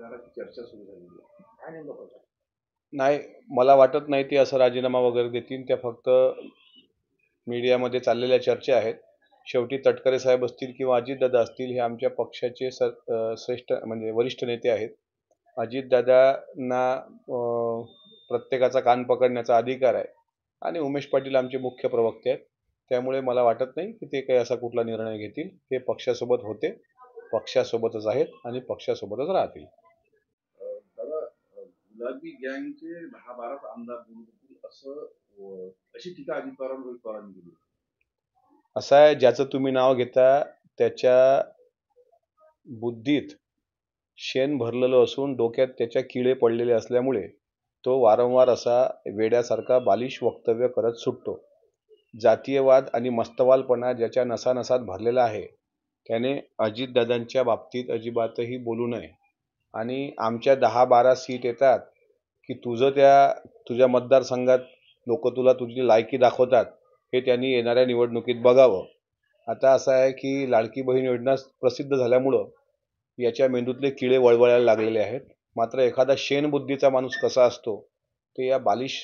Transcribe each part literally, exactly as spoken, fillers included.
राजीनाम्याची चर्चा सुरू झालेली आहे. काय नेमकं प्रकार? नाही, मला वाटत नाही ते असं राजीनामा वगैरे देतील. त्या फक्त मीडियामध्ये चाललेल्या चर्चा आहेत. शेवटी तटकरे साहेब असतील किंवा अजितदादा असतील हे आमच्या पक्षाचे स श्रेष्ठ म्हणजे वरिष्ठ नेते आहेत. अजितदादांना प्रत्येकाचा कान पकडण्याचा अधिकार आहे आणि उमेश पाटील आमचे मुख्य प्रवक्ते आहेत. त्यामुळे मला वाटत नाही की ते काही असा कुठला निर्णय घेतील. ते पक्षासोबत होते, पक्षासोबतच आहेत आणि पक्षासोबतच राहतील. दादा, गुलाबी गँगचे दहा बारा आमदार बोलतील असं अशी टीका अजित पवार रोहित पवारांनी केली. असं आहे, ज्याचं तुम्ही नाव घेता त्याच्या बुद्धीत शेण भरलेलं असून डोक्यात त्याच्या किडे पडलेले असल्यामुळे तो वारंवार असा वेड्यासारखा बालिश वक्तव्य करत सुटतो. जातीयवाद आणि मस्तवालपणा ज्याच्या नसानसात भरलेला आहे त्याने अजितदादांच्या बाबतीत अजिबातही बोलू नये. आणि आमच्या दहा बारा सीट येतात की तुझं त्या तुझ्या मतदारसंघात लोक तुला तुझी लायकी दाखवतात हे त्यांनी येणाऱ्या निवडणुकीत बघावं. आता असं आहे की लाडकी बहीण योजना प्रसिद्ध झाल्यामुळं याच्या मेंदूतले किडे वळवळायला लागलेले आहेत. मात्र एखादा शेणबुद्धीचा माणूस कसा असतो ते या बालिश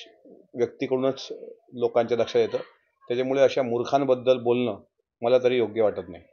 व्यक्तीकडूनच लोकांच्या लक्षात येतं. त्याच्यामुळे अशा मूर्खांबद्दल बोलणं मला तरी योग्य वाटत नाही.